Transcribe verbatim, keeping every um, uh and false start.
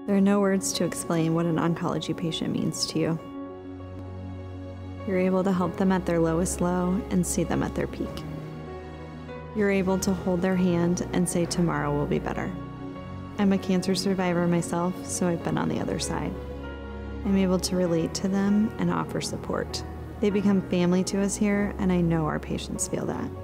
There are no words to explain what an oncology patient means to you. You're able to help them at their lowest low and see them at their peak. You're able to hold their hand and say tomorrow will be better. I'm a cancer survivor myself, so I've been on the other side. I'm able to relate to them and offer support. They become family to us here, and I know our patients feel that.